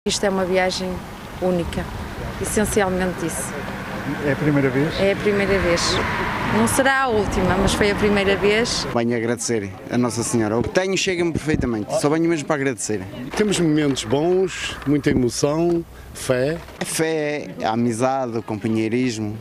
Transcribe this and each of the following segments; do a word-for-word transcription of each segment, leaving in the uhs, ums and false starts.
Isto é uma viagem única, essencialmente isso. É a primeira vez? É a primeira vez. Não será a última, mas foi a primeira vez. Venho agradecer a Nossa Senhora. O que tenho chega-me perfeitamente, só venho mesmo para agradecer. Temos momentos bons, muita emoção, fé. A fé, a amizade, o companheirismo,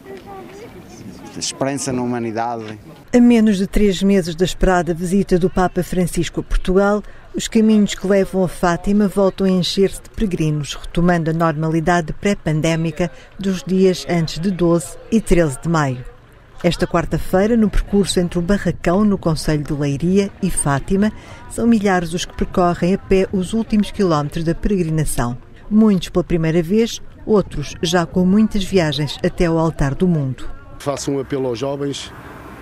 a esperança na humanidade. A menos de três meses da esperada visita do Papa Francisco a Portugal, os caminhos que levam a Fátima voltam a encher-se de peregrinos, retomando a normalidade pré-pandémica dos dias antes de doze e treze de maio. Esta quarta-feira, no percurso entre o Barracão, no concelho de Leiria, e Fátima, são milhares os que percorrem a pé os últimos quilómetros da peregrinação. Muitos pela primeira vez, outros já com muitas viagens até ao altar do mundo. Faço um apelo aos jovens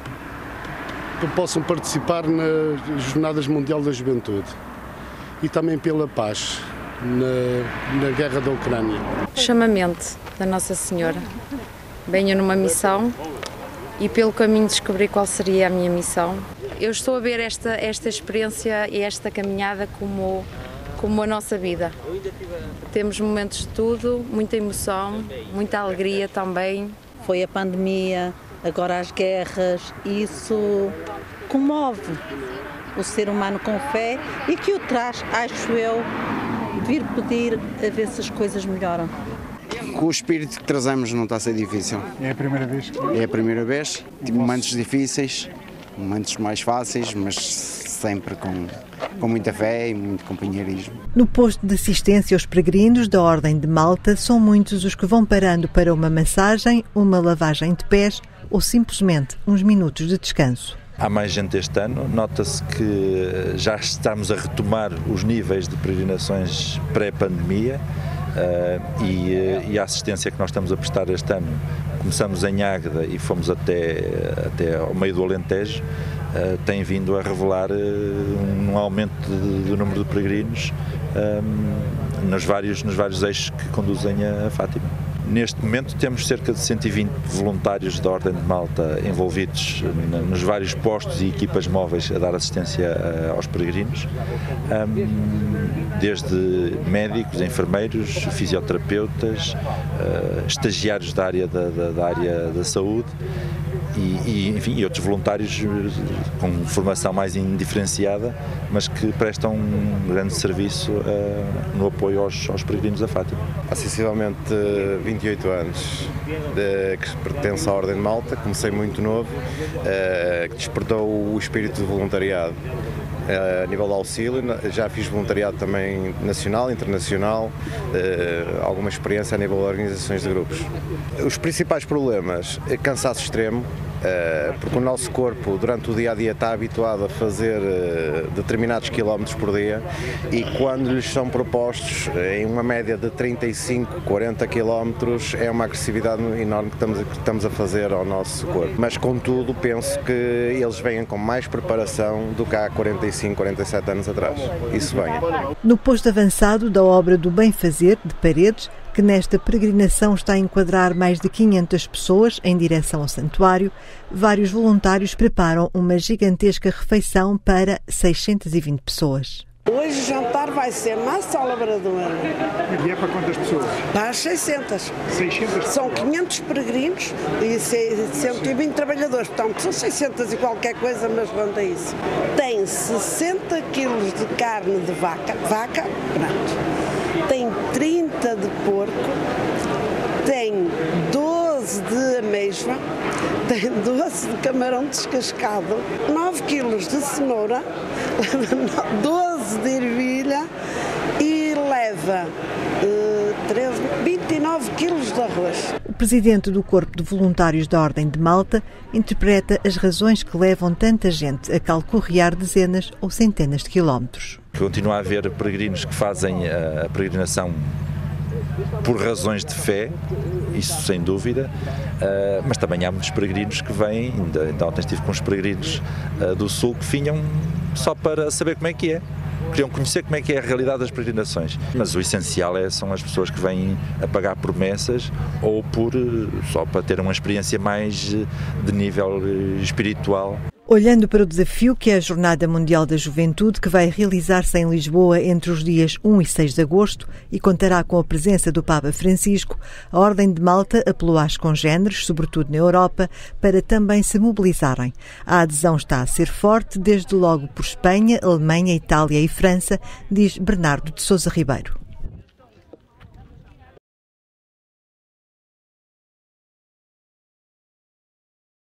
que possam participar nas Jornadas Mundial da Juventude e também pela paz na, na guerra da Ucrânia. Chamamento da Nossa Senhora. Venho numa missão e pelo caminho descobri qual seria a minha missão. Eu estou a ver esta, esta experiência e esta caminhada como, como a nossa vida. Temos momentos de tudo, muita emoção, muita alegria também. Foi a pandemia, agora as guerras, isso comove o ser humano com fé e que o traz, acho eu, vir pedir a ver se as coisas melhoram. Com o espírito que trazemos não está a ser difícil. É a primeira vez? É a primeira vez. Tive momentos difíceis, momentos mais fáceis, mas sempre com, com muita fé e muito companheirismo. No posto de assistência aos peregrinos da Ordem de Malta, são muitos os que vão parando para uma massagem, uma lavagem de pés ou simplesmente uns minutos de descanso. Há mais gente este ano, nota-se que já estamos a retomar os níveis de peregrinações pré-pandemia. Uh, e, uh, e a assistência que nós estamos a prestar este ano, começamos em Águeda e fomos até, até ao meio do Alentejo, uh, tem vindo a revelar uh, um aumento de, do número de peregrinos um, nos, vários, nos vários eixos que conduzem a, a Fátima. Neste momento temos cerca de cento e vinte voluntários da Ordem de Malta envolvidos nos vários postos e equipas móveis a dar assistência aos peregrinos, desde médicos, enfermeiros, fisioterapeutas, estagiários da área da, da, da, área da saúde e, e, enfim, e outros voluntários com formação mais indiferenciada, mas que prestam um grande serviço no apoio aos, aos peregrinos da Fátima. Há sensivelmente vinte e oito anos de, que pertence à Ordem de Malta, comecei muito novo, uh, que despertou o espírito de voluntariado. Uh, a nível de auxílio, já fiz voluntariado também nacional, internacional, uh, alguma experiência a nível de organizações de grupos. Os principais problemas, cansaço extremo, Uh, porque o nosso corpo durante o dia-a-dia está habituado a fazer uh, determinados quilómetros por dia e quando lhes são propostos em uma média de trinta e cinco, quarenta quilómetros é uma agressividade enorme que estamos, que estamos a fazer ao nosso corpo. Mas contudo penso que eles vêm com mais preparação do que há quarenta e cinco, quarenta e sete anos atrás. Isso vem. No posto avançado da obra do Bem Fazer de Paredes, que nesta peregrinação está a enquadrar mais de quinhentas pessoas em direção ao santuário, vários voluntários preparam uma gigantesca refeição para seiscentas e vinte pessoas. Hoje o jantar vai ser massa labradora. E é para quantas pessoas? Para as seiscentas. seiscentas? São quinhentos peregrinos e cento e vinte trabalhadores, portanto são seiscentas e qualquer coisa, mas ronda isso. Tem sessenta quilos de carne de vaca, vaca, pronto. Tem trinta de porco, tem doze de ameijoa, tem doze de camarão descascado, nove quilos de cenoura, doze de ervilha e leva uh, treze, vinte e nove quilos de arroz. O presidente do Corpo de Voluntários da Ordem de Malta interpreta as razões que levam tanta gente a calcorrear dezenas ou centenas de quilómetros. Continua a haver peregrinos que fazem a peregrinação por razões de fé, isso sem dúvida, uh, mas também há muitos peregrinos que vêm, ainda, ainda ontem estive com os peregrinos uh, do Sul que vinham só para saber como é que é, queriam conhecer como é que é a realidade das peregrinações, mas o essencial é, são as pessoas que vêm a pagar promessas ou por, só para ter uma experiência mais de nível espiritual. Olhando para o desafio que é a Jornada Mundial da Juventude, que vai realizar-se em Lisboa entre os dias um e seis de agosto e contará com a presença do Papa Francisco, a Ordem de Malta apelou às congêneres, sobretudo na Europa, para também se mobilizarem. A adesão está a ser forte, desde logo por Espanha, Alemanha, Itália e França, diz Bernardo de Sousa Ribeiro.